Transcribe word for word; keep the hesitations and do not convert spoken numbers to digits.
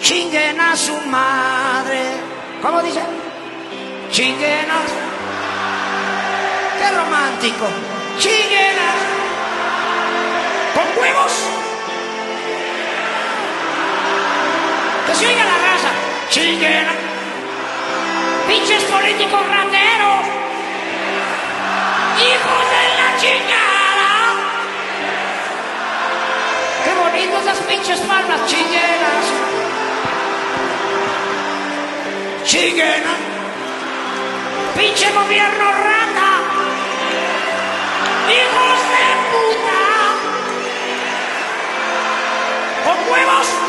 chinguen a su madre. ¿Cómo dice? Chinguen a su... ¡Qué romántico! Chinguen a... ¿Con huevos? Que se oiga la raza. Chinguen a... ¡Pinches políticos rateros! ¡Hijos de la chingada! ¡Qué bonitas esas pinches palmas chilleras! ¡Chinguen! ¡Pinche gobierno rata! ¡Hijos de puta! ¡Con huevos!